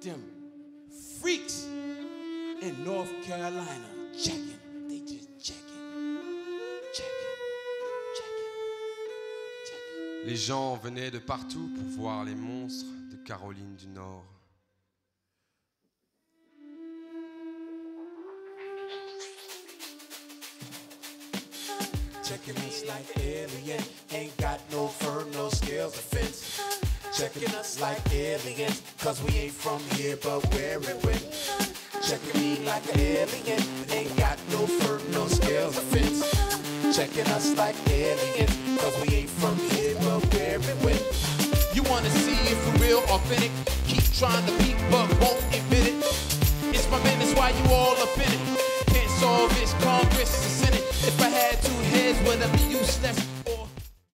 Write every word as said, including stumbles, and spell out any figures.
them freaks in North Carolina checking. They just checking, checking, checking, checking. Les gens venaient de partout pour voir les monstres de Caroline du Nord. Checking us like alien, ain't got no firm, no scales of fence. Checking us like aliens, cause we ain't from here, but where it went. Checking me like an alien, ain't got no firm, no scales of fence. Checking us like aliens, cause we ain't from here, but where it went. You wanna see if we're real authentic, keep trying to peek, but won't admit it. It's my business why you all up in it. Can't solve this, Congress is in it. If I had two heads, would I be useless?